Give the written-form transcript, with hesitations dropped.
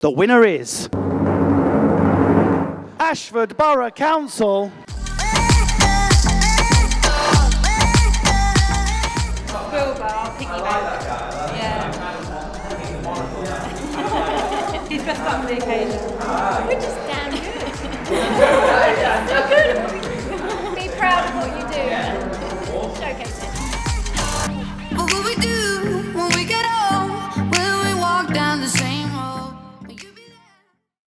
The winner is Ashford Borough Council. He's dressed up for the occasion. We're just damn good. So good.